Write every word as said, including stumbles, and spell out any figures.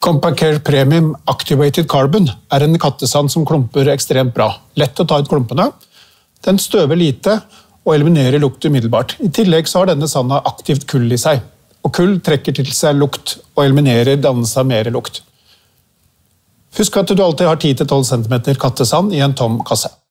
Compacare Premium Activated Carbon er en kattesand som klumper ekstremt bra. Lett å ta ut klumpene. Den støver lite og eliminerer lukt umiddelbart. I tillegg så har denne sanda aktivt kull i seg. Og kull trekker til seg lukt og eliminerer dannelse av mer lukt. Husk at du alltid har ti til tolv centimeter kattesand i en tom kasse.